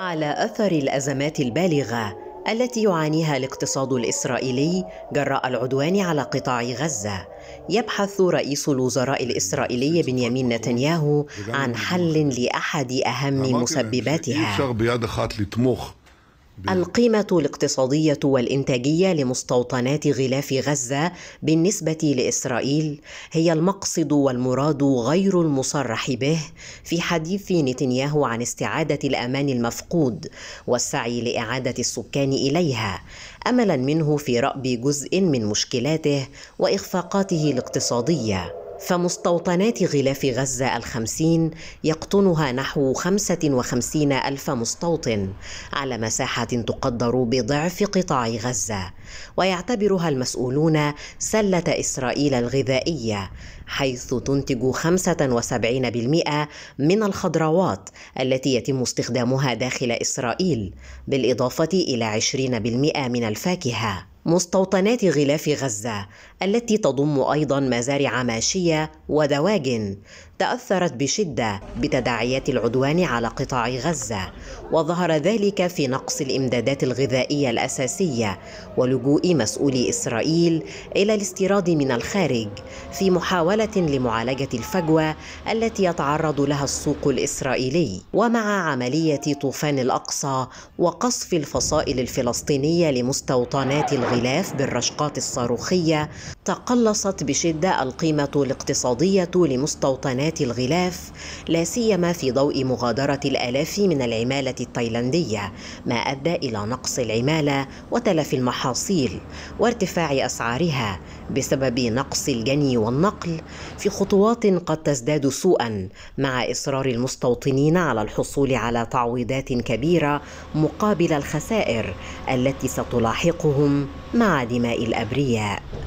على أثر الأزمات البالغة التي يعانيها الاقتصاد الإسرائيلي جراء العدوان على قطاع غزة، يبحث رئيس الوزراء الإسرائيلي بنيامين نتنياهو عن حل لأحد أهم مسبباتها. القيمة الاقتصادية والإنتاجية لمستوطنات غلاف غزة بالنسبة لإسرائيل هي المقصد والمراد غير المصرح به في حديث نتنياهو عن استعادة الأمان المفقود والسعي لإعادة السكان إليها، أملاً منه في رأب جزء من مشكلاته وإخفاقاته الاقتصادية. فمستوطنات غلاف غزة 50 يقطنها نحو 55 ألف مستوطن على مساحة تقدر بضعف قطاع غزة، ويعتبرها المسؤولون سلة إسرائيل الغذائية، حيث تنتج 75% من الخضروات التي يتم استخدامها داخل إسرائيل، بالإضافة إلى 20% من الفاكهة. مستوطنات غلاف غزة التي تضم أيضاً مزارع ماشية ودواجن تأثرت بشدة بتداعيات العدوان على قطاع غزة، وظهر ذلك في نقص الإمدادات الغذائية الأساسية ولجوء مسؤولي إسرائيل إلى الاستيراد من الخارج في محاولة لمعالجة الفجوة التي يتعرض لها السوق الإسرائيلي. ومع عملية طوفان الأقصى وقصف الفصائل الفلسطينية لمستوطنات الغلاف بالرشقات الصاروخية، تقلصت بشدة القيمة الاقتصادية لمستوطنات الغلاف، لا سيما في ضوء مغادرة الآلاف من العمالة التايلاندية، ما أدى إلى نقص العمالة وتلف المحاصيل وارتفاع أسعارها بسبب نقص الجني والنقل، في خطوات قد تزداد سوءا مع إصرار المستوطنين على الحصول على تعويضات كبيرة مقابل الخسائر التي ستلاحقهم مع دماء الأبرياء.